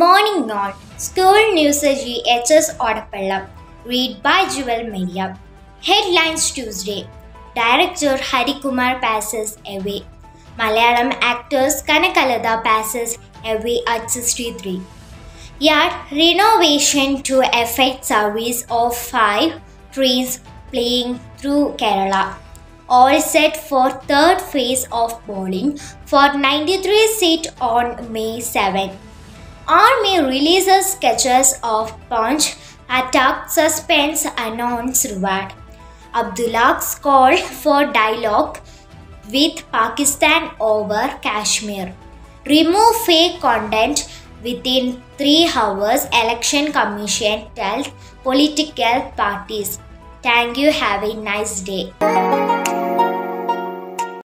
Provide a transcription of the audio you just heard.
Morning all. School News GHS ODAPPALLAM. Read by Mariya. Headlines Tuesday. Director Harikumar passes away. Malayalam actors Kanakalada passes away at 63. Yard renovation to effect service of 5 trees playing through Kerala. All set for third phase of polling for 93 seat on May 7. Army releases sketches of Punch attack suspense announce reward. Abdullah's call for dialogue with Pakistan over Kashmir. Remove fake content within 3 hours, Election Commission tells political parties. Thank you. Have a nice day.